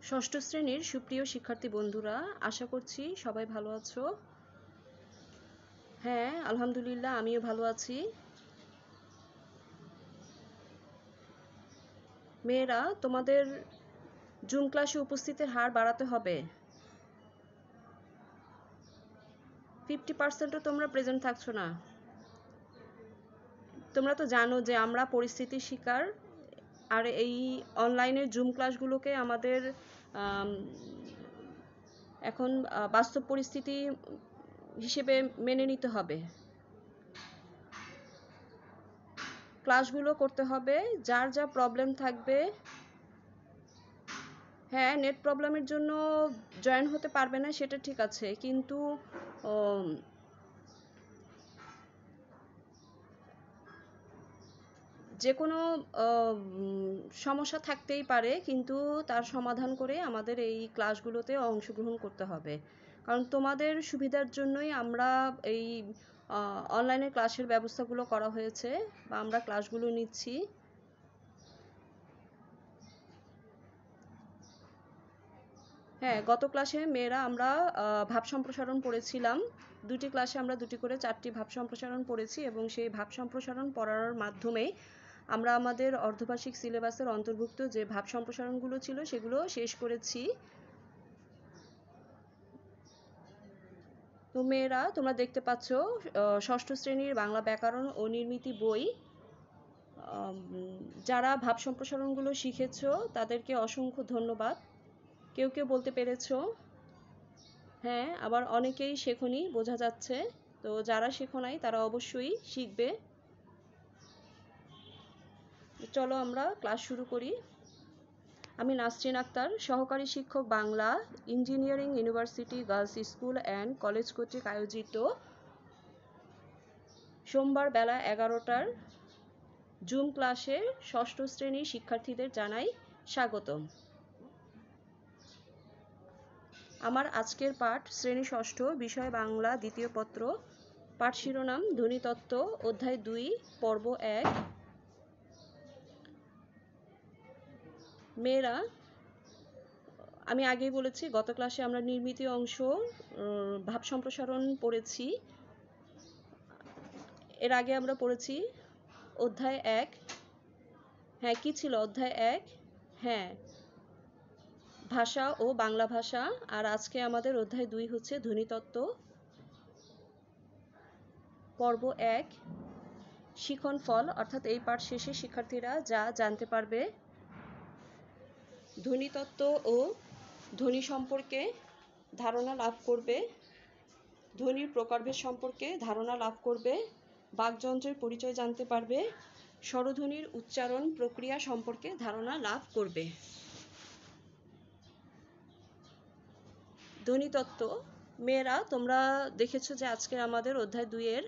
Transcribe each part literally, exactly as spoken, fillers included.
ষষ্ঠ শ্রেণীর সুপ্রিয় শিক্ষার্থী বন্ধুরা, আশা করছি সবাই ভালো আছো। হ্যাঁ, আলহামদুলিল্লাহ আমিও ভালো আছি। মেয়েরা, তোমাদের জুম ক্লাসে উপস্থিতের হার বাড়াতে হবে। ফিফটি পার্সেন্টও তোমরা প্রেজেন্ট থাকছো না। তোমরা তো জানো যে আমরা পরিস্থিতির শিকার, আর এই অনলাইনের জুম ক্লাসগুলোকে আমাদের এখন বাস্তব পরিস্থিতি হিসেবে মেনে নিতে হবে। ক্লাসগুলো করতে হবে, যার যা প্রবলেম থাকবে। হ্যাঁ, নেট প্রবলেমের জন্য জয়েন হতে পারবে না সেটা ঠিক আছে, কিন্তু যে কোনো সমস্যা থাকতেই পারে, কিন্তু তার সমাধান করে আমাদের এই ক্লাসগুলোতে অংশগ্রহণ করতে হবে। কারণ তোমাদের সুবিধার জন্যই আমরা এই অনলাইনে ক্লাসের ব্যবস্থাগুলো করা হয়েছে বা আমরা ক্লাসগুলো নিচ্ছি। হ্যাঁ, গত ক্লাসে মেয়েরা আমরা ভাব সম্প্রসারণ পড়েছিলাম। দুটি ক্লাসে আমরা দুটি করে চারটি ভাব সম্প্রসারণ পড়েছি এবং সেই ভাব সম্প্রসারণ পড়ার মাধ্যমে আমরা আমাদের অর্ধবার্ষিক সিলেবাসের অন্তর্ভুক্ত যে ভাব সম্প্রসারণগুলো ছিল সেগুলো শেষ করেছি। তো মেয়েরা, তোমরা দেখতে পাচ্ছ ষষ্ঠ শ্রেণীর বাংলা ব্যাকরণ ও নির্মিতি বই। যারা ভাব সম্প্রসারণগুলো শিখেছ তাদেরকে অসংখ্য ধন্যবাদ। কেউ কেউ বলতে পেরেছো, হ্যাঁ, আবার অনেকেই শেখনি, বোঝা যাচ্ছে। তো যারা শেখো নাই তারা অবশ্যই শিখবে। চলো আমরা ক্লাস শুরু করি। আমি নাসরিন আক্তার, সহকারী শিক্ষক Bangla, engineering university girls school and college কর্তৃক আয়োজিত সোমবার বেলা এগারোটার জুম ক্লাসে ষষ্ঠ শ্রেণীর শিক্ষার্থীদের জানাই স্বাগতম। আমার আজকের পাঠ শ্রেণী ষষ্ঠ, বিষয় বাংলা, দ্বিতীয় পত্র, পাঠ শিরোনাম ধ্বনিতত্ত্ব, অধ্যায় দুই, পর্ব এক। মেয়েরা, আমি আগেই বলেছি গত ক্লাসে আমরা নির্মিতি অংশ ভাব সম্প্রসারণ পড়েছি। এর আগে আমরা পড়েছি অধ্যায় এক। হ্যাঁ, কি ছিল অধ্যায় এক? হ্যাঁ, ভাষা ও বাংলা ভাষা। আর আজকে আমাদের অধ্যায় দুই হচ্ছে ধ্বনিতত্ত্ব, পর্ব এক, শিখন ফল। অর্থাৎ এই পাঠ শেষে শিক্ষার্থীরা যা জানতে পারবে: ধ্বনিতত্ত্ব ও ধ্বনি সম্পর্কে ধারণা লাভ করবে, ধ্বনির প্রকারভেদ সম্পর্কে ধারণা লাভ করবে, বাকযন্ত্রের পরিচয় জানতে পারবে, স্বরধ্বনির উচ্চারণ প্রক্রিয়া সম্পর্কে ধারণা লাভ করবে। ধ্বনিতত্ত্ব। মেয়েরা, তোমরা দেখেছো যে আজকে আমাদের অধ্যায় দুইয়ের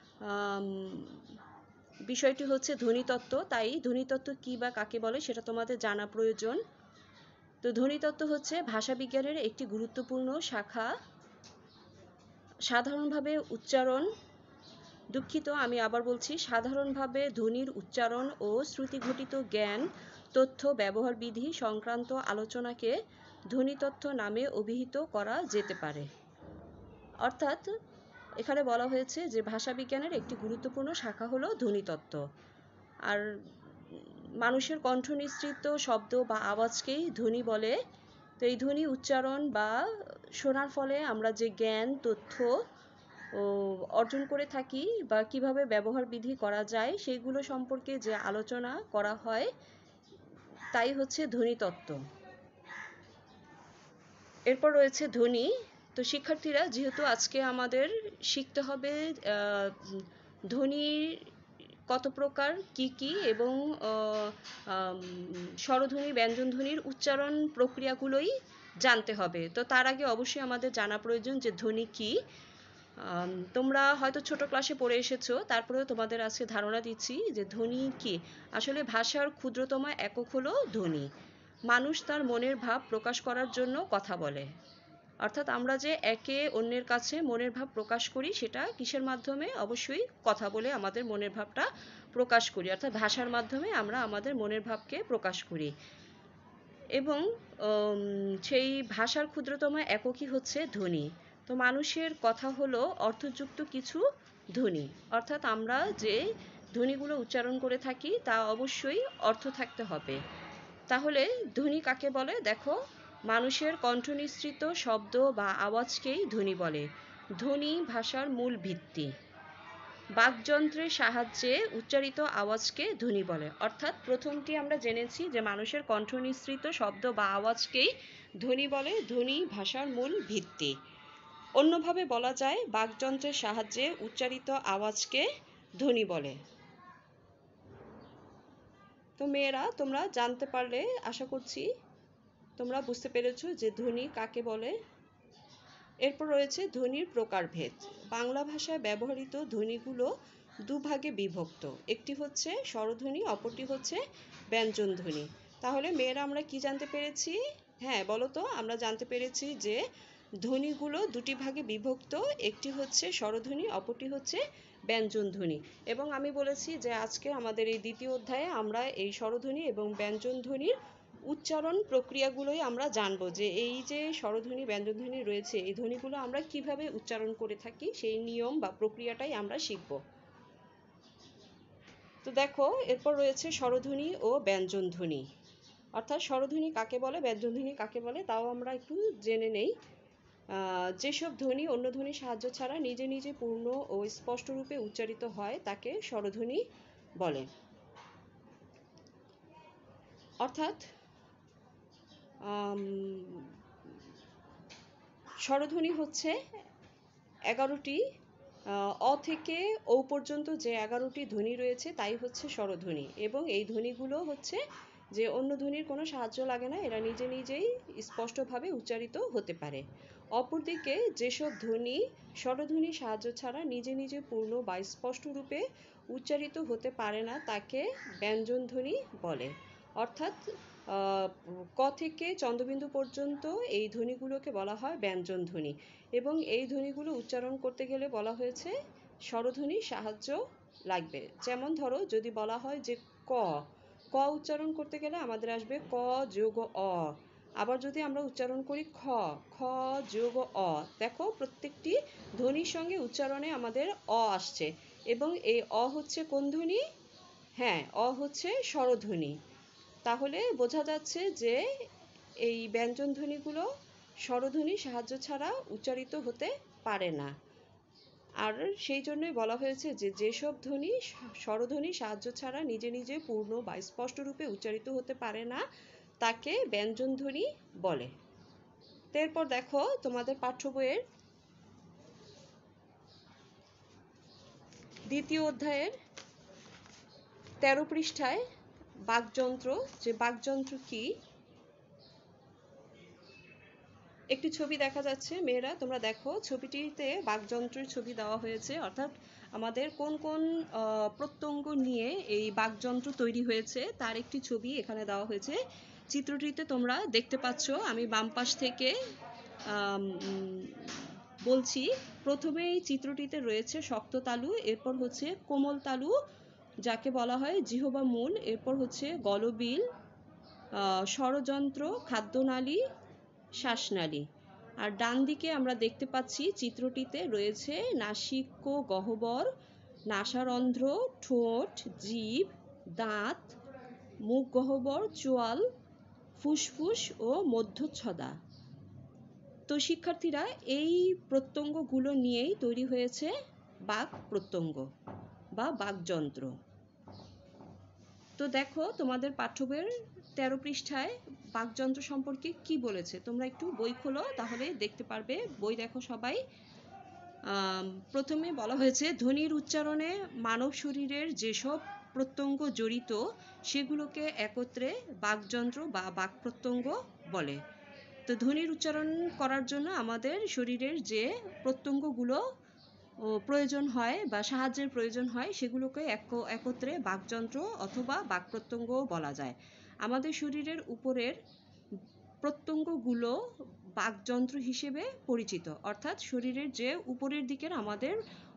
বিষয়টি হচ্ছে ধ্বনিতত্ত্ব। তাই ধ্বনিতত্ত্ব কী বা কাকে বলে সেটা তোমাদের জানা প্রয়োজন। তো ধ্বনিতত্ত্ব হচ্ছে ভাষাবিজ্ঞানের একটি গুরুত্বপূর্ণ শাখা। সাধারণভাবে উচ্চারণ দুঃখিত আমি আবার বলছি সাধারণভাবে ধ্বনির উচ্চারণ ও শ্রুতিঘটিত জ্ঞান, তথ্য, ব্যবহার বিধি সংক্রান্ত আলোচনাকে ধ্বনিতত্ত্ব নামে অভিহিত করা যেতে পারে। অর্থাৎ এখানে বলা হয়েছে যে ভাষাবিজ্ঞানের একটি গুরুত্বপূর্ণ শাখা হলো ধ্বনিতত্ত্ব। আর মানুষের কণ্ঠ নিঃসৃত শব্দ বা আওয়াজকেই ধ্বনি বলে। তো এই ধ্বনি উচ্চারণ বা শোনার ফলে আমরা যে জ্ঞান, তথ্য ও অর্জন করে থাকি বা কিভাবে ব্যবহার বিধি করা যায় সেগুলো সম্পর্কে যে আলোচনা করা হয় তাই হচ্ছে ধ্বনিতত্ত্ব। এরপর রয়েছে ধ্বনি। তো শিক্ষার্থীরা, যেহেতু আজকে আমাদের শিখতে হবে ধ্বনির কত প্রকার, কি কি, এবং স্বরধ্বনি, ব্যঞ্জনধ্বনির উচ্চারণ প্রক্রিয়াগুলোই জানতে হবে। তো তার আগে অবশ্যই আমাদের জানা প্রয়োজন যে ধ্বনি কি। তোমরা হয়তো ছোট ক্লাসে পড়ে এসেছো, তারপরেও তোমাদের আজকে ধারণা দিচ্ছি যে ধ্বনি কি। আসলে ভাষার ক্ষুদ্রতম একক হলো ধ্বনি। মানুষ তার মনের ভাব প্রকাশ করার জন্য কথা বলে। অর্থাৎ আমরা যে একে অন্যের কাছে মনের ভাব প্রকাশ করি সেটা কিসের মাধ্যমে? অবশ্যই কথা বলে আমাদের মনের ভাবটা প্রকাশ করি। অর্থাৎ ভাষার মাধ্যমে আমরা আমাদের মনের ভাবকে প্রকাশ করি। এবং উম, সেই ভাষার ক্ষুদ্রতম এককই হচ্ছে ধ্বনি। তো মানুষের কথা হলো অর্থযুক্ত কিছু ধ্বনি, অর্থাৎ আমরা যে ধ্বনিগুলো উচ্চারণ করে থাকি তা অবশ্যই অর্থ থাকতে হবে। তাহলে ধ্বনি কাকে বলে? দেখো, মানুষের কণ্ঠনিঃসৃত শব্দ বা আওয়াজকেই ধ্বনি বলে। ধ্বনি ভাষার মূল ভিত্তি। বাকযন্ত্রের সাহায্যে উচ্চারিত আওয়াজকে ধ্বনি বলে। অর্থাৎ প্রথমটি আমরা জেনেছি যে মানুষের কণ্ঠনিঃসৃত শব্দ বা আওয়াজকেই ধ্বনি বলে। ধ্বনি ভাষার মূল ভিত্তি। অন্যভাবে বলা যায় বাকযন্ত্রের সাহায্যে উচ্চারিত আওয়াজকে ধ্বনি বলে। তো মেয়েরা, তোমরা জানতে পারলে, আশা করছি তোমরা বুঝতে পেরেছো যে ধ্বনি কাকে বলে। এরপর রয়েছে ধ্বনির প্রকারভেদ। বাংলা ভাষায় ব্যবহৃত ধ্বনিগুলো দুভাগে বিভক্ত। একটি হচ্ছে স্বরধ্বনি, অপরটি হচ্ছে ব্যঞ্জনধ্বনি। তাহলে মেয়েরা আমরা কি জানতে পেরেছি? হ্যাঁ বলো তো। আমরা জানতে পেরেছি যে ধ্বনিগুলো দুটি ভাগে বিভক্ত, একটি হচ্ছে স্বরধ্বনি, অপরটি হচ্ছে ব্যঞ্জনধ্বনি। এবং আমি বলেছি যে আজকে আমাদের এই দ্বিতীয় অধ্যায়ে আমরা এই স্বরধ্বনি এবং ব্যঞ্জনধ্বনির উচ্চারণ প্রক্রিয়াগুলোই আমরা জানবো, যে এই যে স্বরধ্বনি ব্যঞ্জনধ্বনি রয়েছে এই ধ্বনিগুলো আমরা কিভাবে উচ্চারণ করে থাকি সেই নিয়ম বা প্রক্রিয়াটাই আমরা শিখব। তো দেখো, এরপর রয়েছে স্বরধ্বনি ও ব্যঞ্জনধ্বনি। অর্থাৎ স্বরধ্বনি কাকে বলে, ব্যঞ্জনধ্বনি কাকে বলে, তাও আমরা একটু জেনে নেই। যেসব ধ্বনি অন্য ধ্বনির সাহায্য ছাড়া নিজে নিজে পূর্ণ ও স্পষ্ট রূপে উচ্চারিত হয় তাকে স্বরধ্বনি বলে। অর্থাৎ স্বরধ্বনি হচ্ছে এগারোটি, অ থেকে ও পর্যন্ত যে এগারোটি ধ্বনি রয়েছে তাই হচ্ছে স্বরধ্বনি। এবং এই ধ্বনিগুলো হচ্ছে যে অন্য ধ্বনির কোনো সাহায্য লাগে না, এরা নিজে নিজেই স্পষ্টভাবে উচ্চারিত হতে পারে। অপরদিকে যেসব ধ্বনি স্বরধ্বনির সাহায্য ছাড়া নিজে নিজে পূর্ণ বা স্পষ্ট রূপে উচ্চারিত হতে পারে না তাকে ব্যঞ্জনধ্বনি বলে। অর্থাৎ ক থেকে চন্দ্রবিন্দু পর্যন্ত এই ধ্বনিগুলোকে বলা হয় ব্যঞ্জনধ্বনি। এবং এই ধ্বনিগুলো উচ্চারণ করতে গেলে বলা হয়েছে স্বরধ্বনির সাহায্য লাগবে। যেমন ধরো, যদি বলা হয় যে ক, ক উচ্চারণ করতে গেলে আমাদের আসবে ক যোগ অ। আবার যদি আমরা উচ্চারণ করি খ, খ যোগ অ, দেখো প্রত্যেকটি ধ্বনির সঙ্গে উচ্চারণে আমাদের অ আসছে। এবং এই অ হচ্ছে কোন ধ্বনি? হ্যাঁ, অ হচ্ছে স্বরধ্বনি। তাহলে বোঝা যাচ্ছে যে এই ব্যঞ্জনধ্বনিগুলো স্বরধ্বনির সাহায্য ছাড়া উচ্চারিত হতে পারে না। আর সেই জন্যই বলা হয়েছে যে যেসব ধ্বনি স্বরধ্বনির সাহায্য ছাড়া নিজে নিজে পূর্ণ বা স্পষ্ট রূপে উচ্চারিত হতে পারে না তাকে ব্যঞ্জনধ্বনি বলে। এরপর দেখো, তোমাদের পাঠ্য বইয়ের দ্বিতীয় অধ্যায়ের তেরো পৃষ্ঠায় বাকযন্ত্র, যে বাকযন্ত্র কি একটি ছবি দেখা যাচ্ছে। মেয়েরা তোমরা দেখো, ছবিটিতে বাকযন্ত্রের ছবি দেওয়া হয়েছে। অর্থাৎ আমাদের কোন কোন প্রত্যঙ্গ নিয়ে এই বাকযন্ত্র তৈরি হয়েছে তার একটি ছবি এখানে দেওয়া হয়েছে। চিত্রটিতে তোমরা দেখতে পাচ্ছ। আমি বাম পাশ থেকে বলছি। প্রথমে এই চিত্রটিতে রয়েছে শক্ত তালু, এরপর হচ্ছে কোমল তালু যাকে বলা হয় জিহ্বা মূল, এরপর হচ্ছে গলবিল, স্বরযন্ত্র, খাদ্যনালী, শ্বাসনালী। আর ডান দিকে আমরা দেখতে পাচ্ছি চিত্রটিতে রয়েছে নাসিক্য গহ্বর, নাসারন্ধ্র, ঠোঁট, জিভ, দাঁত, মুখ গহ্বর, চোয়াল, ফুসফুস ও মধ্যচ্ছদা। তো শিক্ষার্থীরা, এই প্রত্যঙ্গগুলো নিয়েই তৈরি হয়েছে বাক প্রত্যঙ্গ বা বাকযন্ত্র। তো দেখো, তোমাদের পাঠ্য বইয়ের তেরো পৃষ্ঠায় বাকযন্ত্র সম্পর্কে কি বলেছে। তোমরা একটু বই খোলো, তাহলে দেখতে পারবে। বই দেখো সবাই। প্রথমে বলা হয়েছে ধ্বনির উচ্চারণে মানব শরীরের যেসব প্রত্যঙ্গ জড়িত সেগুলোকে একত্রে বাকযন্ত্র বা বাক প্রত্যঙ্গ বলে। তো ধ্বনির উচ্চারণ করার জন্য আমাদের শরীরের যে প্রত্যঙ্গগুলো প্রয়োজন হয় বা সাহায্যের প্রয়োজন হয় সেগুলোকে একত্রে বাকযন্ত্র অথবা বাক প্রত্যঙ্গ বলা যায়। আমাদের শরীরের উপরের প্রত্যঙ্গগুলো বাকযন্ত্র হিসেবে পরিচিত। অর্থাৎ শরীরের যে উপরের দিকের আমাদের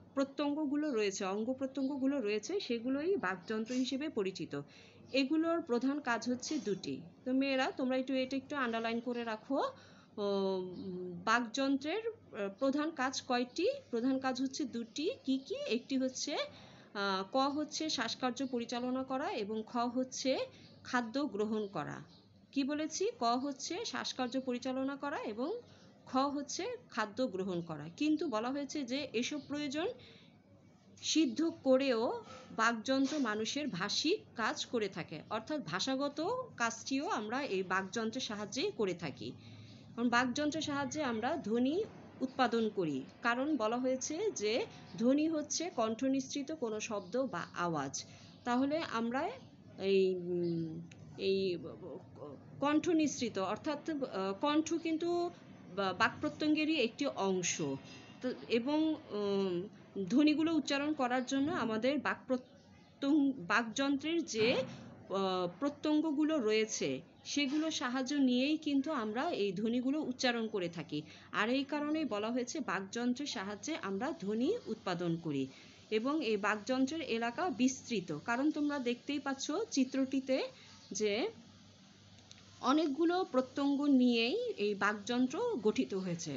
প্রত্যঙ্গগুলো রয়েছে, অঙ্গ প্রত্যঙ্গগুলো রয়েছে, সেগুলোই বাকযন্ত্র হিসেবে পরিচিত। এগুলোর প্রধান কাজ হচ্ছে দুটি। তো মেয়েরা তোমরা একটু এটা একটু আন্ডারলাইন করে রাখো। বাকযন্ত্রের প্রধান কাজ কয়টি? প্রধান কাজ হচ্ছে দুটি। কি কি? একটি হচ্ছে ক হচ্ছে শ্বাসকার্য পরিচালনা করা এবং খ হচ্ছে খাদ্য গ্রহণ করা। কি বলেছি? ক হচ্ছে শ্বাসকার্য পরিচালনা করা এবং খ হচ্ছে খাদ্য গ্রহণ করা। কিন্তু বলা হয়েছে যে এসব প্রয়োজন সিদ্ধ করেও বাকযন্ত্র মানুষের ভাষিক কাজ করে থাকে, অর্থাৎ ভাষাগত কাজটিও আমরা এই বাকযন্ত্রের সাহায্যেই করে থাকি। কারণ বাকযন্ত্রের সাহায্যে আমরা ধ্বনি উৎপাদন করি, কারণ বলা হয়েছে যে ধ্বনি হচ্ছে কণ্ঠ নিঃসৃত কোনো শব্দ বা আওয়াজ। তাহলে আমরা এই এই কণ্ঠ নিঃসৃত অর্থাৎ কণ্ঠ কিন্তু বাকপ্রত্যঙ্গেরই একটি অংশ, এবং ধ্বনিগুলো উচ্চারণ করার জন্য আমাদের বাকপ্রত্যঙ্গ বাকযন্ত্রের যে প্রত্যঙ্গগুলো রয়েছে সেগুলো সাহায্য নিয়েই কিন্তু আমরা এই ধ্বনিগুলো উচ্চারণ করে থাকি। আর এই কারণেই বলা হয়েছে বাকযন্ত্রের সাহায্যে আমরা ধ্বনি উৎপাদন করি। এবং এই বাকযন্ত্রের এলাকা বিস্তৃত, কারণ তোমরা দেখতেই পাচ্ছ চিত্রটিতে যে অনেকগুলো প্রত্যঙ্গ নিয়েই এই বাকযন্ত্র গঠিত হয়েছে,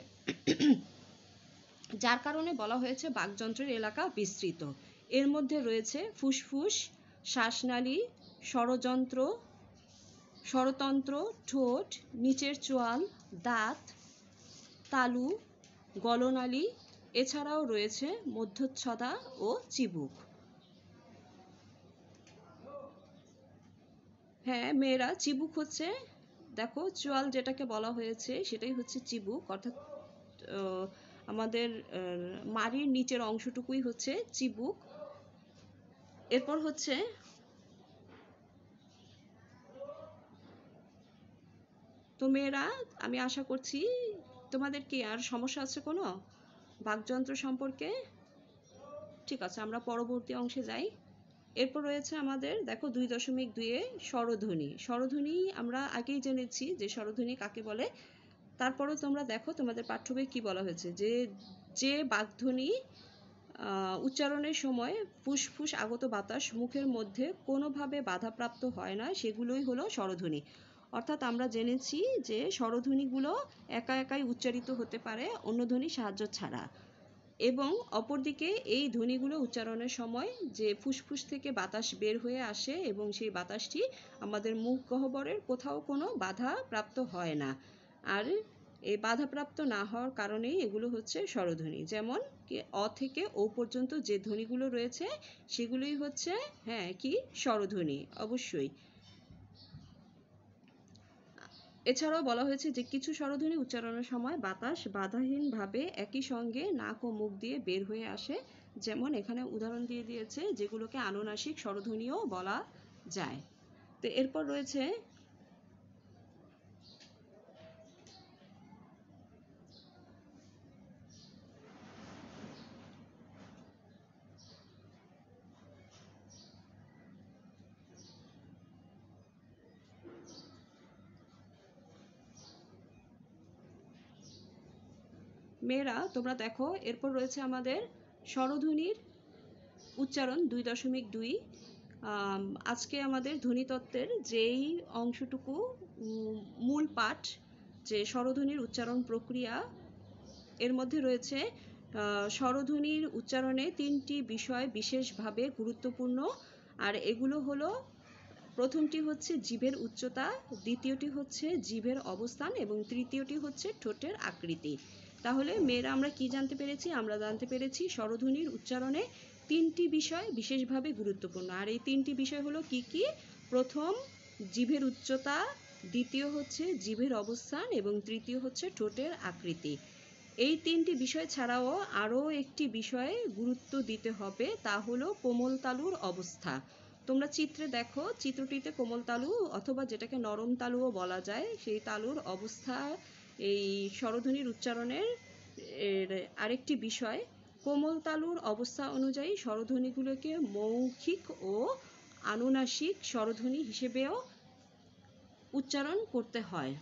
যার কারণে বলা হয়েছে বাকযন্ত্রের এলাকা বিস্তৃত। এর মধ্যে রয়েছে ফুসফুস, শ্বাসনালী, স্বরযন্ত্র, স্বরতন্ত্র, ঠোঁট, নিচের চোয়াল, দাঁত, তালু, গলনালী, এছাড়াও রয়েছে মধ্যচ্ছদা ও চিবুক। হ্যাঁ মেয়েরা, চিবুক হচ্ছে, দেখো চোয়াল যেটাকে বলা হয়েছে সেটাই হচ্ছে চিবুক, অর্থাৎ আমাদের মাড়ির নিচের অংশটুকুই হচ্ছে চিবুক। এরপর হচ্ছে তো মেয়েরা, আমি আশা করছি তোমাদের কি আর সমস্যা আছে কোনো বাকযন্ত্র সম্পর্কে? ঠিক আছে, আমরা পরবর্তী অংশে যাই। এরপর রয়েছে আমাদের দেখো দুই দশমিক দুইয়ে স্বরধ্বনি। স্বরধ্বনি আমরা আগেই জেনেছি যে স্বরধ্বনি কাকে বলে। তারপরও তোমরা দেখো তোমাদের পাঠ্যবই কি বলা হয়েছে, যে যে বাকধ্বনি উচ্চারণের সময় ফুসফুস আগত বাতাস মুখের মধ্যে কোনোভাবে বাধাপ্রাপ্ত হয় না, সেগুলোই হলো স্বরধ্বনি। অর্থাৎ আমরা জেনেছি যে স্বরধ্বনিগুলো একা একাই উচ্চারিত হতে পারে অন্য ধ্বনির সাহায্য ছাড়া, এবং অপরদিকে এই ধ্বনিগুলো উচ্চারণের সময় যে ফুসফুস থেকে বাতাস বের হয়ে আসে এবং সেই বাতাসটি আমাদের মুখ গহ্বরের কোথাও কোনো বাধা প্রাপ্ত হয় না। আর এই বাধাপ্রাপ্ত না হওয়ার কারণেই এগুলো হচ্ছে স্বরধ্বনি। যেমন অ থেকে ও পর্যন্ত যে ধ্বনিগুলো রয়েছে সেগুলোই হচ্ছে হ্যাঁ কি স্বরধ্বনি অবশ্যই। এছাড়াও বলা হয়েছে যে কিছু স্বরধ্বনি উচ্চারণের সময় বাতাস বাধাহীনভাবে একই সঙ্গে নাক ও মুখ দিয়ে বের হয়ে আসে, যেমন এখানে উদাহরণ দিয়ে দিয়েছে যেগুলোকে আনুনাসিক স্বরধ্বনিও বলা যায়। তো এরপর রয়েছে মেয়েরা, তোমরা দেখো এরপর রয়েছে আমাদের স্বরধ্বনির উচ্চারণ দুই দশমিক দুই। আজকে আমাদের ধ্বনিতত্ত্বের যেই অংশটুকু মূল পাঠ, যে স্বরধ্বনির উচ্চারণ প্রক্রিয়া, এর মধ্যে রয়েছে স্বরধ্বনির উচ্চারণে তিনটি বিষয় বিশেষভাবে গুরুত্বপূর্ণ। আর এগুলো হলো, প্রথমটি হচ্ছে জিভের উচ্চতা, দ্বিতীয়টি হচ্ছে জিভের অবস্থান এবং তৃতীয়টি হচ্ছে ঠোঁটের আকৃতি। তাহলে মেয়েরা আমরা কি জানতে পেরেছি? আমরা জানতে পেরেছি স্বরধ্বনির উচ্চারণে তিনটি বিষয় বিশেষভাবে গুরুত্বপূর্ণ। আর এই তিনটি বিষয় হলো কি কি? প্রথম জিভের উচ্চতা, দ্বিতীয় হচ্ছে জিভের অবস্থান এবং তৃতীয় হচ্ছে ঠোঁটের আকৃতি। এই তিনটি বিষয় ছাড়াও আরও একটি বিষয়ে গুরুত্ব দিতে হবে, তা হলো কোমল তালুর অবস্থা। তোমরা চিত্রে দেখো, চিত্রটিতে কোমল তালু অথবা যেটাকে নরম তালুও বলা যায়, সেই তালুর অবস্থা এই স্বরধ্বনির উচ্চারণের আরেকটি বিষয়। কোমল তালুর অবস্থা অনুযায়ী স্বরধ্বনিগুলোকে মৌখিক ও আনুনাসিক স্বরধ্বনি হিসেবেও উচ্চারণ করতে হয়।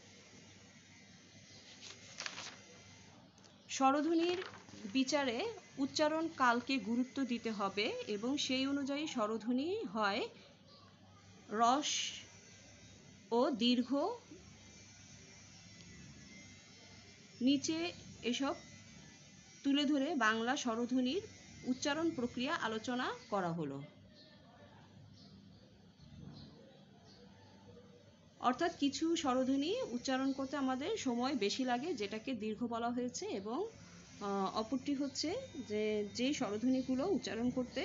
স্বরধ্বনির বিচারে উচ্চারণ কালকে গুরুত্ব দিতে হবে এবং সেই অনুযায়ী স্বরধ্বনি হয় রস ও দীর্ঘ। নিচে এসব তুলে ধরে বাংলা স্বরধ্বনির উচ্চারণ প্রক্রিয়া আলোচনা করা হলো। অর্থাৎ কিছু স্বরধ্বনি উচ্চারণ করতে আমাদের সময় বেশি লাগে, যেটাকে দীর্ঘ বলা হয়েছে, এবং অপরটি হচ্ছে যে যেই স্বরধ্বনিগুলো উচ্চারণ করতে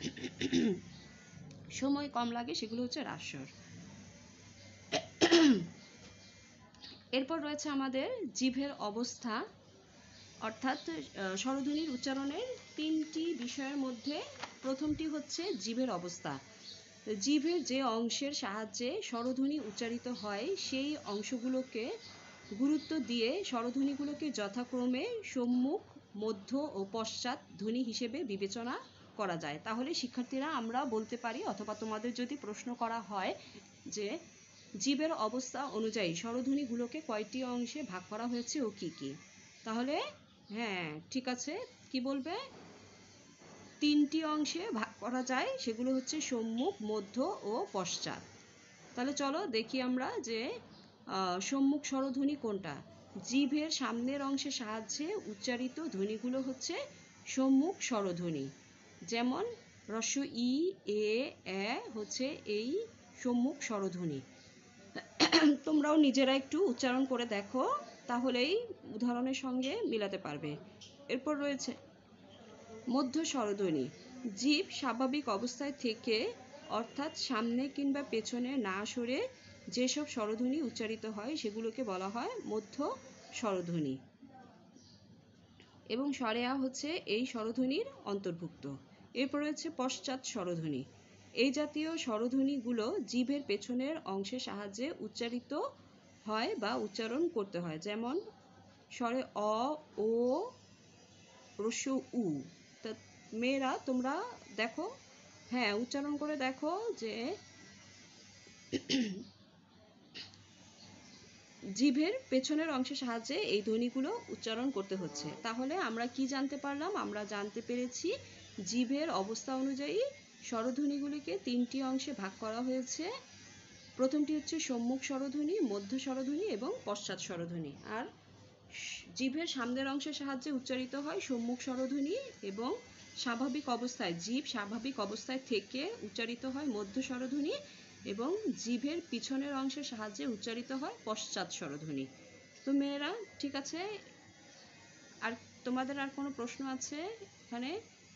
সময় কম লাগে সেগুলো হচ্ছে হ্রাস্বর। এরপর রয়েছে আমাদের জিভের অবস্থা, অর্থাৎ স্বরধ্বনির উচ্চারণের তিনটি বিষয়ের মধ্যে প্রথমটি হচ্ছে জিভের অবস্থা। জিভের যে অংশের সাহায্যে স্বরধ্বনি উচ্চারিত হয় সেই অংশগুলোকে গুরুত্ব দিয়ে স্বরধ্বনিগুলোকে যথাক্রমে সম্মুখ, মধ্য ও পশ্চাৎ ধ্বনি হিসেবে বিবেচনা করা যায়। তাহলে শিক্ষার্থীরা আমরা বলতে পারি, অথবা তোমাদের যদি প্রশ্ন করা হয় যে জিভের অবস্থা অনুযায়ী স্বরধ্বনিগুলোকে কয়টি অংশে ভাগ করা হয়েছে ও কি কি, তাহলে হ্যাঁ ঠিক আছে, কি বলবে? তিনটি অংশে ভাগ করা যায়, সেগুলো হচ্ছে সম্মুখ, মধ্য ও পশ্চাৎ। তাহলে চলো দেখি আমরা যে সম্মুখ স্বরধ্বনি কোনটা। জিভের সামনের অংশের সাহায্যে উচ্চারিত ধ্বনিগুলো হচ্ছে সম্মুখ স্বরধ্বনি। যেমন হ্রস্ব ই, এ, এ হচ্ছে এই সম্মুখ স্বরধ্বনি। তোমরাও নিজেরা একটু উচ্চারণ করে দেখো, তাহলেই উদাহরণের সঙ্গে মিলাতে পারবে। এরপর রয়েছে মধ্য স্বরধ্বনি। জিভ স্বাভাবিক অবস্থায় থেকে, অর্থাৎ সামনে কিংবা পেছনে না সরে যেসব স্বরধ্বনি উচ্চারিত হয় সেগুলোকে বলা হয় মধ্য স্বরধ্বনি, এবং স্বরে আ হচ্ছে এই স্বরধ্বনির অন্তর্ভুক্ত। এরপর রয়েছে পশ্চাৎ স্বরধ্বনি। এই জাতীয় স্বরধ্বনিগুলো জিভের পেছনের অংশের সাহায্যে উচ্চারিত হয় বা উচ্চারণ করতে হয়। যেমন স্বরে অ, ও, হ্রস্ব উ। তা মেয়েরা তোমরা দেখো, হ্যাঁ উচ্চারণ করে দেখো যে জিভের পেছনের অংশের সাহায্যে এই ধ্বনিগুলো উচ্চারণ করতে হচ্ছে। তাহলে আমরা কি জানতে পারলাম? আমরা জানতে পেরেছি জিভের অবস্থা অনুযায়ী স্বরধ্বনিগুলিকে তিনটি অংশে ভাগ করা হয়েছে। প্রথমটি হচ্ছে সম্মুখ স্বরধ্বনি, মধ্য স্বরধ্বনি এবং পশ্চাৎ স্বরধ্বনি। আর জিভের সামনের অংশের সাহায্যে উচ্চারিত হয় সম্মুখ স্বরধ্বনি, এবং স্বাভাবিক অবস্থায় জিভ স্বাভাবিক অবস্থায় থেকে উচ্চারিত হয় মধ্য স্বরধ্বনি, এবং জিভের পিছনের অংশের সাহায্যে উচ্চারিত হয় পশ্চাৎ স্বরধ্বনি। তো মেয়েরা ঠিক আছে, আর তোমাদের আর কোনো প্রশ্ন আছে এখানে?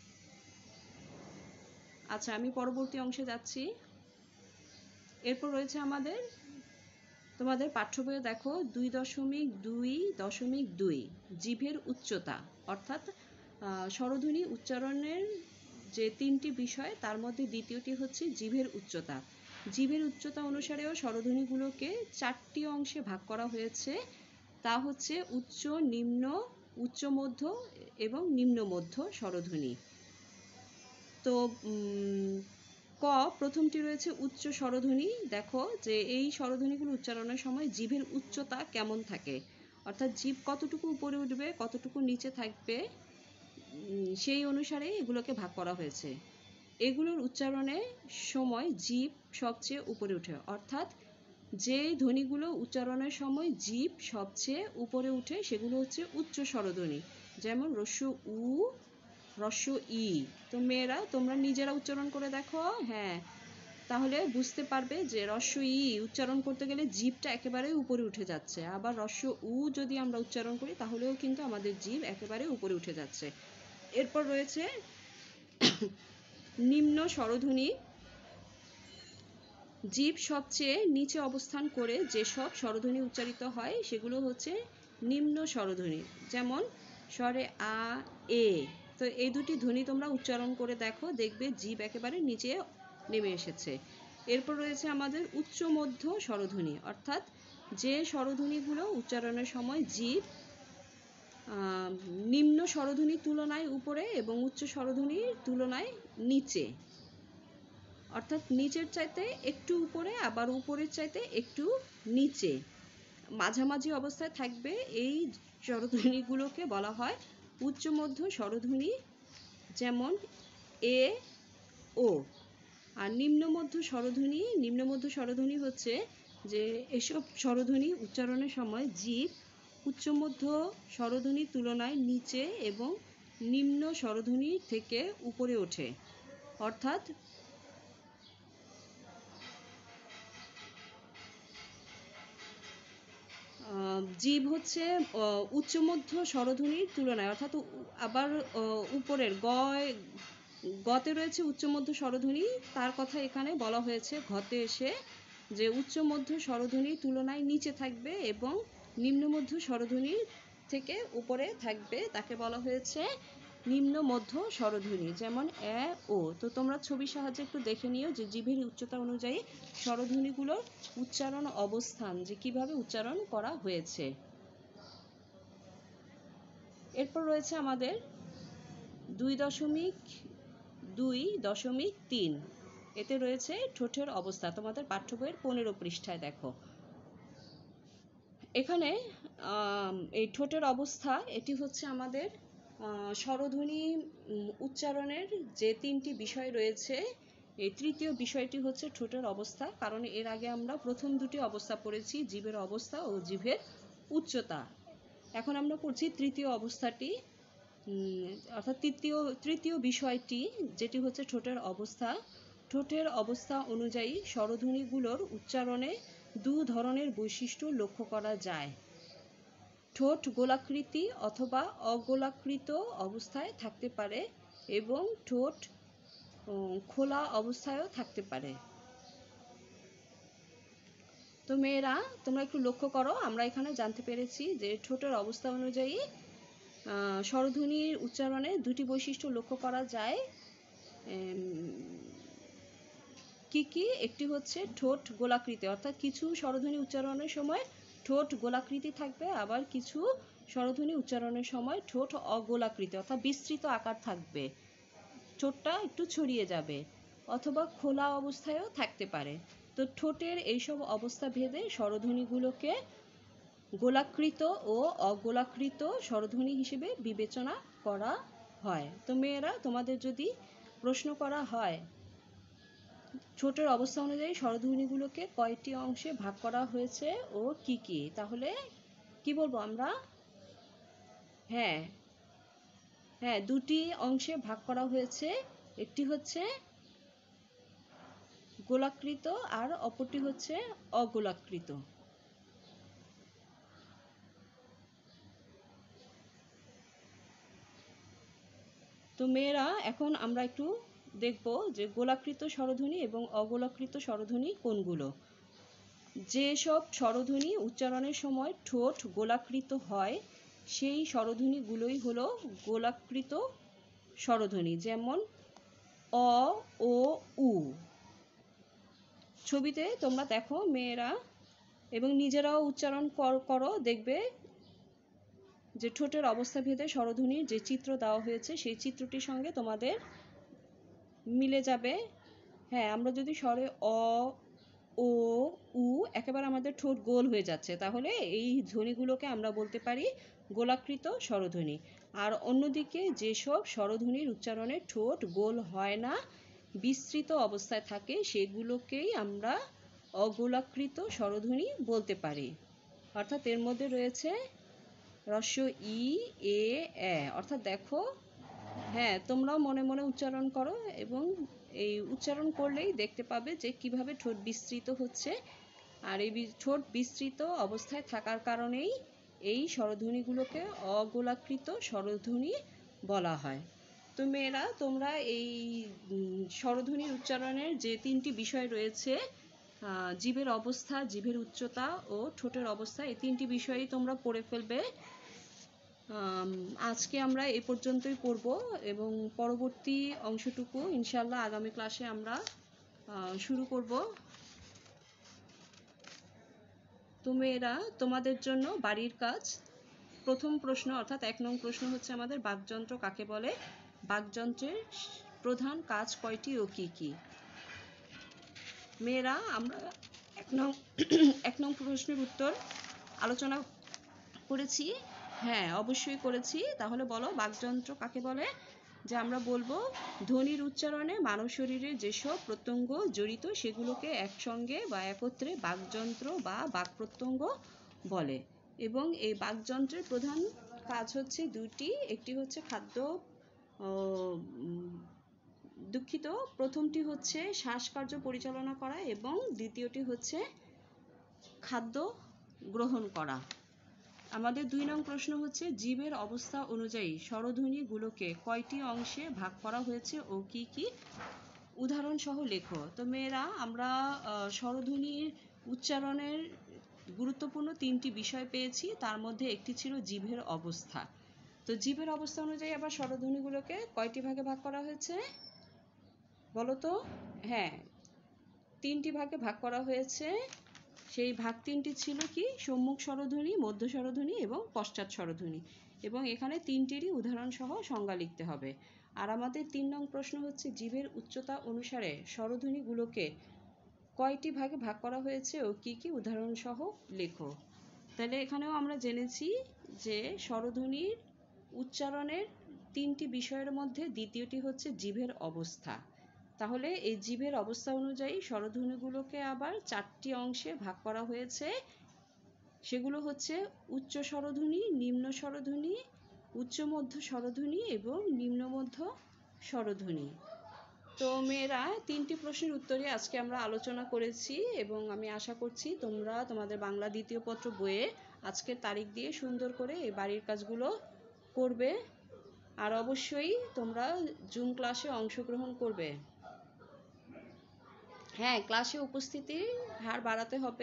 আচ্ছা, আমি পরবর্তী অংশে যাচ্ছি। এরপর রয়েছে আমাদের, তোমাদের পাঠ্য বইয়ে দেখো দুই দশমিক দুই দশমিক দুই জিভের উচ্চতা, অর্থাৎ স্বরধ্বনি উচ্চারণের যে তিনটি বিষয় তার মধ্যে দ্বিতীয়টি হচ্ছে জিভের উচ্চতা। জিভের উচ্চতা অনুসারেও স্বরধ্বনিগুলোকে চারটি অংশে ভাগ করা হয়েছে, তা হচ্ছে উচ্চ, নিম্ন, উচ্চ মধ্য এবং নিম্ন মধ্য স্বরধ্বনি। তো ক প্রথমটি রয়েছে উচ্চ স্বরধ্বনি। দেখো যে এই স্বরধ্বনিগুলো উচ্চারণের সময় জিভের উচ্চতা কেমন থাকে, অর্থাৎ জিভ কতটুকু উপরে উঠবে কতটুকু নিচে থাকবে সেই অনুসারে এগুলোকে ভাগ করা হয়েছে। এগুলোর উচ্চারণের সময় জিভ সবচেয়ে উপরে উঠে, অর্থাৎ যে ধ্বনিগুলো উচ্চারণের সময় জিভ সবচেয়ে উপরে উঠে সেগুলো হচ্ছে উচ্চ স্বরধ্বনি। যেমন হ্রস্ব উ, হ্রস্ব ই। তো মেয়েরা তোমরা নিজেরা উচ্চারণ করে দেখো, হ্যাঁ তাহলে বুঝতে পারবে যে হ্রস্ব ই উচ্চারণ করতে গেলে জিভটা একেবারে উপরে উঠে যাচ্ছে, আবার হ্রস্ব উ যদি আমরা উচ্চারণ করি তাহলেও কিন্তু আমাদের জিভ একেবারে উপরে উঠে যাচ্ছে। এরপর রয়েছে নিম্ন স্বরধ্বনি। জিভ সবচেয়ে নিচে অবস্থান করে যেসব স্বরধ্বনি উচ্চারিত হয় সেগুলো হচ্ছে নিম্ন স্বরধ্বনি। যেমন স্বরে আ, এ। তো এই দুটি ধ্বনি তোমরা উচ্চারণ করে দেখো, দেখবে জিভ একেবারে নিচে নেমে এসেছে। এরপর রয়েছে আমাদের উচ্চ মধ্য স্বরধ্বনি, অর্থাৎ যে স্বরধ্বনিগুলো উচ্চারণের সময় জিভ নিম্ন স্বরধ্বনির তুলনায় উপরে এবং উচ্চ স্বরধ্বনির তুলনায় নিচে, অর্থাৎ নিচের চাইতে একটু উপরে আবার উপরের চাইতে একটু নিচে মাঝামাঝি অবস্থায় থাকবে, এই স্বরধ্বনিগুলোকে বলা হয় উচ্চ মধ্য স্বরধ্বনি। যেমন এ ও। আর নিম্নমধ্য স্বরধ্বনি, নিম্নমধ্য স্বরধ্বনি হচ্ছে যে এসব স্বরধ্বনি উচ্চারণের সময় জিভ উচ্চমধ্য স্বরধ্বনির তুলনায় নিচে এবং নিম্ন স্বরধ্বনি থেকে উপরে ওঠে। অর্থাৎ জিভ হচ্ছে উচ্চমধ্য স্বরধ্বনির তুলনায়, অর্থাৎ আবার উপরের গয় গতে রয়েছে উচ্চমধ্য স্বরধ্বনি, তার কথা এখানে বলা হয়েছে ঘতে এসে যে উচ্চমধ্য স্বরধ্বনির তুলনায় নিচে থাকবে এবং নিম্নমধ্য স্বরধ্বনির থেকে উপরে থাকবে, তাকে বলা হয়েছে নিম্ন মধ্য স্বরধ্বনি। যেমন এ ও। তো তোমরা ছবির সাহায্যে একটু দেখে নিও যে জিভের উচ্চতা অনুযায়ী স্বরধ্বনিগুলোর উচ্চারণ অবস্থান যে কিভাবে উচ্চারণ করা হয়েছে। এরপর রয়েছে আমাদের দুই দশমিক দুই দশমিক তিন, এতে রয়েছে ঠোঁটের অবস্থা। তোমাদের পাঠ্য বইয়ের পনেরো পৃষ্ঠায় দেখো। এখানে এই ঠোঁটের অবস্থা, এটি হচ্ছে আমাদের স্বরধ্বনি উচ্চারণের যে তিনটি বিষয় রয়েছে, এই তৃতীয় বিষয়টি হচ্ছে ঠোঁটের অবস্থা। কারণ এর আগে আমরা প্রথম দুটি অবস্থা পড়েছি, জিভের অবস্থা ও জিভের উচ্চতা। এখন আমরা পড়ছি তৃতীয় অবস্থাটি, অর্থাৎ তৃতীয় তৃতীয় বিষয়টি যেটি হচ্ছে ঠোঁটের অবস্থা। ঠোঁটের অবস্থা অনুযায়ী স্বরধ্বনিগুলোর উচ্চারণে দু ধরনের বৈশিষ্ট্য লক্ষ্য করা যায়। ঠোঁট গোলাকৃতি অথবা অগোলাকৃত অবস্থায় থাকতে পারে এবং ঠোঁট খোলা অবস্থায়ও থাকতে পারে। তো মেয়েরা তোমরা একটু লক্ষ্য করো, আমরা এখানে জানতে পেরেছি যে ঠোঁটের অবস্থা অনুযায়ী স্বরধ্বনির উচ্চারণে দুটি বৈশিষ্ট্য লক্ষ্য করা যায়। কি কি? একটি হচ্ছে ঠোঁট গোলাকৃতি, অর্থাৎ কিছু স্বরধ্বনি উচ্চারণের সময় ঠোঁট গোলাকৃতি থাকবে, আবার কিছু স্বরধ্বনি উচ্চারণের সময় ঠোঁট অগোলাকৃতি অর্থাৎ বিস্তৃত আকার থাকবে, ঠোঁটটা একটু ছড়িয়ে যাবে, অথবা খোলা অবস্থায়ও থাকতে পারে। তো ঠোঁটের এইসব অবস্থা ভেদে স্বরধ্বনিগুলোকে গোলাকৃত ও অগোলাকৃত স্বরধ্বনি হিসেবে বিবেচনা করা হয়। তো মেয়েরা, তোমাদের যদি প্রশ্ন করা হয় ঠোঁটের অবস্থা অনুযায়ী স্বরধ্বনিগুলোকে কয়টি অংশে ভাগ করা হয়েছে ও কি কি, তাহলে কি বলবো আমরা? হ্যাঁ হ্যাঁ দুটি অংশে ভাগ করা হয়েছে, একটি হচ্ছে গোলাকৃত আর অপরটি হচ্ছে অগোলাকৃত। তো মেয়েরা, এখন আমরা একটু দেখব যে গোলাকৃত স্বরধ্বনি এবং অগোলাকৃত স্বরধ্বনি কোনগুলো। যেসব স্বরধ্বনি উচ্চারণের সময় ঠোঁট গোলাকৃত হয় সেই স্বরধ্বনিগুলোই হলো গোলাকৃত স্বরধ্বনি। যেমন অ, ও, উ। ছবিতে তোমরা দেখো মেয়েরা, এবং নিজেরাও উচ্চারণ করো, দেখবে যে ঠোঁটের অবস্থা ভেদে স্বরধ্বনির যে চিত্র দেওয়া হয়েছে সেই চিত্রটির সঙ্গে তোমাদের মিলে যাবে। হ্যাঁ, আমরা যদি স্বরে অ, ও, উ, একেবারে আমাদের ঠোঁট গোল হয়ে যাচ্ছে, তাহলে এই ধ্বনিগুলোকে আমরা বলতে পারি গোলাকৃত স্বরধ্বনি। আর অন্যদিকে যেসব স্বরধ্বনির উচ্চারণে ঠোঁট গোল হয় না, বিস্তৃত অবস্থায় থাকে, সেগুলোকেই আমরা অগোলাকৃত স্বরধ্বনি বলতে পারি। অর্থাৎ এর মধ্যে রয়েছে হ্রস্ব ই, এ, এ। অর্থাৎ দেখো, হ্যাঁ তোমরাও মনে মনে উচ্চারণ করো এবং এই উচ্চারণ করলেই দেখতে পাবে যে কিভাবে ঠোঁট বিস্তৃত হচ্ছে। আর এই ঠোঁট বিস্তৃত অবস্থায় থাকার কারণেই এই স্বরধ্বনিগুলোকে অগোলাকৃত স্বরধ্বনি বলা হয়। তো মেয়েরা, তোমরা এই স্বরধ্বনির উচ্চারণের যে তিনটি বিষয় রয়েছে, জিভের অবস্থা, জিভের উচ্চতা ও ঠোঁটের অবস্থা, এই তিনটি বিষয়ই তোমরা পড়ে ফেলবে। আজকে আমরা এই পর্যন্তই পড়ব এবং পরবর্তী অংশটুকু ইনশাআল্লাহ আগামী ক্লাসে আমরা শুরু করব। তো মেয়েরা, তোমাদের জন্য বাড়ির কাজ, প্রথম প্রশ্ন অর্থাৎ এক নং প্রশ্ন হচ্ছে আমাদের বাকযন্ত্র কাকে বলে, বাকযন্ত্রের প্রধান কাজ কয়টি ও কি কি। মেয়েরা, আমরা এক নং এক নং প্রশ্নের উত্তর আলোচনা করেছি। হ্যাঁ, অবশ্যই করেছি। তাহলে বলো, বাকযন্ত্র কাকে বলে? যে আমরা বলবো ধ্বনির উচ্চারণে মানব শরীরের যেসব প্রত্যঙ্গ জড়িত সেগুলোকে একসঙ্গে বা একত্রে বাকযন্ত্র বা বাক প্রত্যঙ্গ বলে। এবং এই বাকযন্ত্রের প্রধান কাজ হচ্ছে দুটি, একটি হচ্ছে খাদ্য দুঃখিত প্রথমটি হচ্ছে শ্বাসকার্য পরিচালনা করা এবং দ্বিতীয়টি হচ্ছে খাদ্য গ্রহণ করা। আমাদের দুই নং প্রশ্ন হচ্ছে জীবের অবস্থা অনুযায়ী স্বরধ্বনিগুলোকে কয়টি অংশে ভাগ করা হয়েছে ও কি কি? উদাহরণ সহ লেখো। তো মেয়েরা, আমরা স্বরধ্বনির উচ্চারণের গুরুত্বপূর্ণ তিনটি বিষয় পেয়েছি, তার মধ্যে একটি ছিল জীবের অবস্থা। তো জীবের অবস্থা অনুযায়ী আবার স্বরধ্বনিগুলোকে কয়টি ভাগে ভাগ করা হয়েছে বলো তো? হ্যাঁ, তিনটি ভাগে ভাগ করা হয়েছে। সেই ভাগ তিনটি ছিল কি? সম্মুখ স্বরধ্বনি, মধ্য স্বরধ্বনি এবং পশ্চাৎ স্বরধ্বনি। এবং এখানে তিনটিরই উদাহরণ সহ সংজ্ঞা লিখতে হবে। আর আমাদের তিন নং প্রশ্ন হচ্ছে জীবের উচ্চতা অনুসারে স্বরধ্বনিগুলোকে কয়টি ভাগে ভাগ করা হয়েছে ও কি কি? উদাহরণ সহ লেখো। তাহলে এখানেও আমরা জেনেছি যে স্বরধ্বনির উচ্চারণের তিনটি বিষয়ের মধ্যে দ্বিতীয়টি হচ্ছে জিভের অবস্থা। তাহলে এই জিভের অবস্থা অনুযায়ী স্বরধ্বনিগুলোকে আবার চারটি অংশে ভাগ করা হয়েছে। সেগুলো হচ্ছে উচ্চ স্বরধ্বনি, নিম্ন স্বরধ্বনি, উচ্চ মধ্য স্বরধ্বনি এবং নিম্ন মধ্য স্বরধ্বনি। তো মেয়েরা, তিনটি প্রশ্নের উত্তরে আজকে আমরা আলোচনা করেছি এবং আমি আশা করছি তোমরা তোমাদের বাংলা দ্বিতীয় পত্র বইয়ে আজকের তারিখ দিয়ে সুন্দর করে এই বাড়ির কাজগুলো করবে। আর অবশ্যই তোমরা জুম ক্লাসে অংশগ্রহণ করবে। হ্যাঁ, ক্লাসে উপস্থিতির হার বাড়াতে হবে।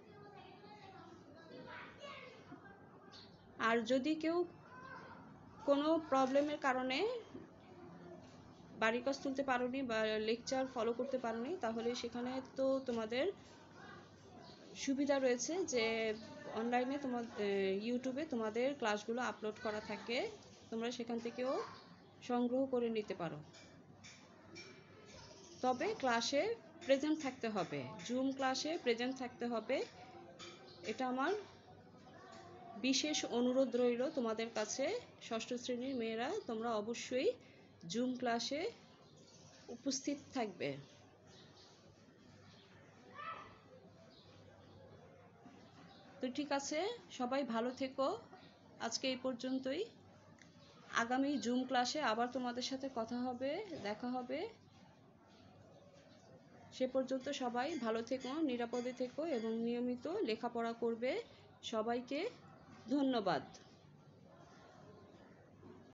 আর যদি কেউ কোনো প্রবলেমের কারণে বাড়ির কাজ তুলতে পারোনি বা লেকচার ফলো করতে পারোনি, তাহলে সেখানে তো তোমাদের সুবিধা রয়েছে যে অনলাইনে তোমার ইউটিউবে তোমাদের ক্লাসগুলো আপলোড করা থাকে, তোমরা সেখান থেকেও সংগ্রহ করে নিতে পারো। তবে ক্লাসে প্রেজেন্ট থাকতে হবে, জুম ক্লাসে প্রেজেন্ট থাকতে হবে। এটা আমার বিশেষ অনুরোধ রইল তোমাদের কাছে। ষষ্ঠ শ্রেণীর মেয়েরা, তোমরা অবশ্যই জুম ক্লাসে উপস্থিত থাকবে। তো ঠিক আছে, সবাই ভালো থেকো। আজকে এই পর্যন্তই। আগামী জুম ক্লাসে আবার তোমাদের সাথে কথা হবে, দেখা হবে। সে পর্যন্ত সবাই ভালো থেকো, নিরাপদে থেকো এবং নিয়মিত লেখাপড়া করবে। সবাইকে ধন্যবাদ।